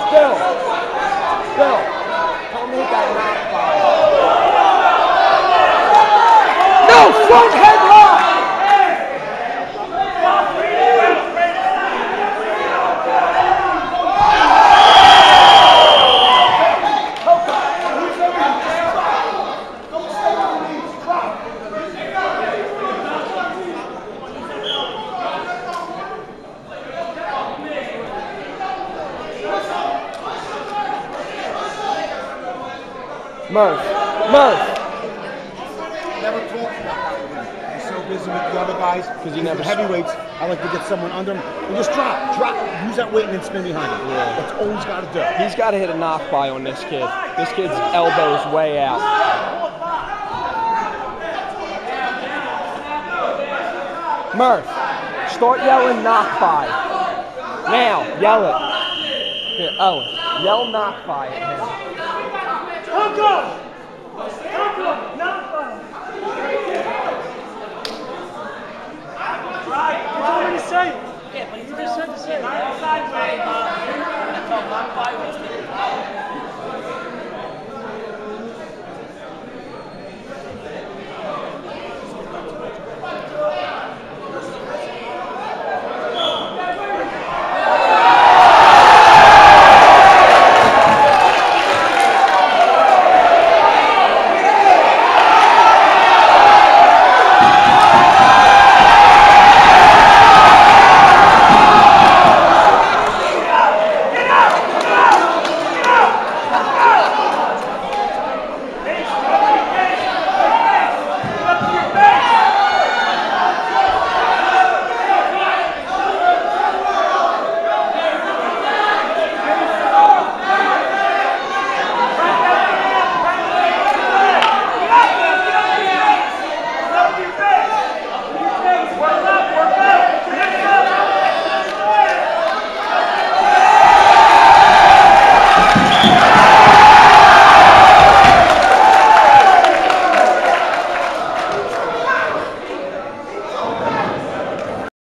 Bill, tell him to hit that knock 5. No, front headlock! Murph. Never talked about that with him. He's so busy with the other guys. Because he never heavyweights. I like to get someone under him and just drop, use that weight and then spin behind him. Yeah. That's all he's got to do. He's got to hit a knock by on this kid. This kid's elbow is way out. Murph, start yelling knock by. Now, yell it. Here, Owen, yell knock by at him. Knock by. Right. What do you want me to say? Yeah, but you just said to say.